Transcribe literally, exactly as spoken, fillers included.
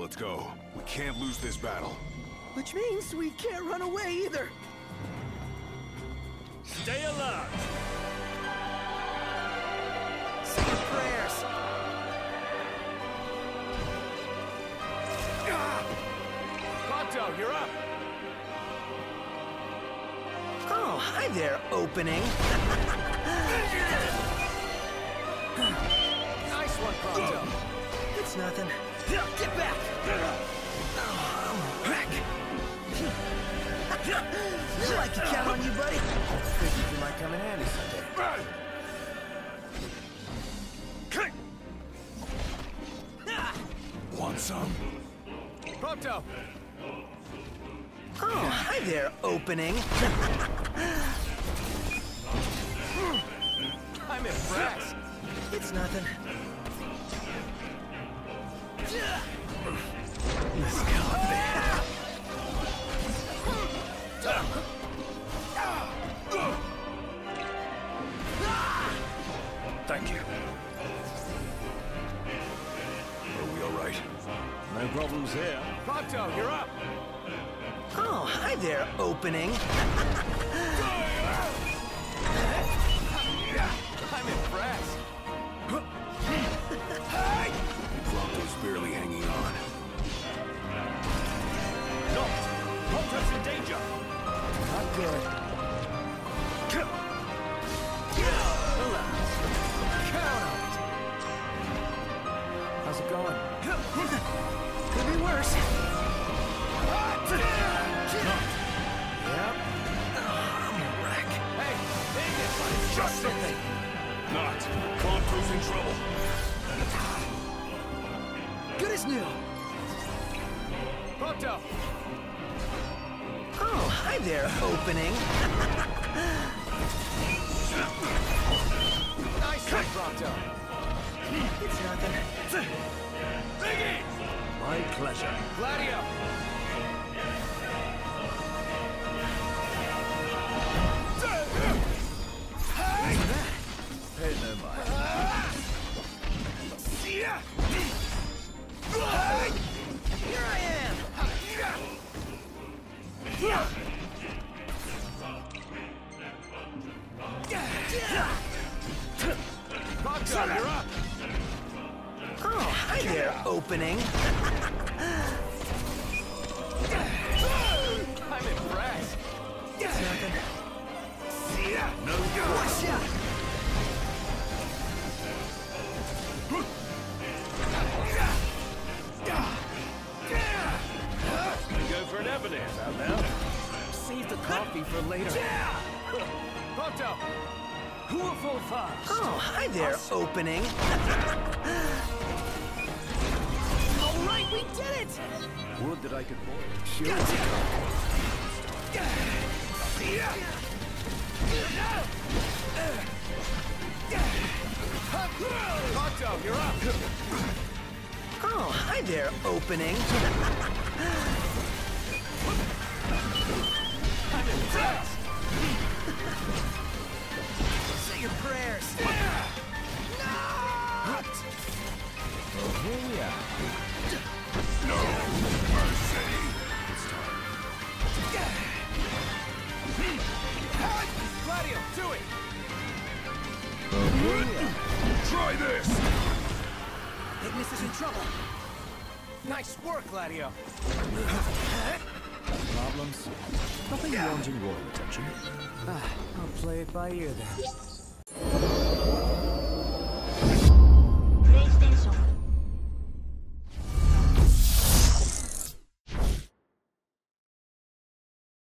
let's go. We can't lose this battle. Which means we can't run away either. Stay alert! Say your prayers. Prompto, you're up! Oh, hi there, opening. Nice one, Prompto! It's nothing. Get back! Oh, heck. I like to count on you, buddy. Figured you might come in handy someday. Want some? Prompto! Oh, hi there, opening. I'm impressed! It's nothing. Let's go. Thank you. Are we all right? No problems here. Prompto, you're up! Oh, hi there, opening. I'm impressed! Prompto's barely hanging on. No! Prompto's in danger! Not good. Relax. Count on it! How's it going? Could be worse. Yep. I'm a wreck. Hey, dang it! It's just something! Not. Prompto's in trouble. Good as new. Prompto! Oh, hi there, opening. Nice one, Prompto! It's nothing. Biggie! My pleasure. Gladio! Pay no mind. Here I am. Prompto, you're up! Oh, hi there, opening. I'm impressed! It's nothing. No Watch out. Gonna go for an Ebenezer out now. Save the coffee for later. Prompto! Who will fall fast? Oh, hi there, opening. All right, we did it. Would that I could boil. Sure. Prompto, you're up! Oh, hi there, opening. I'm impressed! Say your prayers. Oh, here we are. No mercy. It's time. Gladio, do it! Try this. Ignis is in trouble. Nice work, Gladio! Problems? Nothing warranting royal attention. Ah, I'll play it by ear then.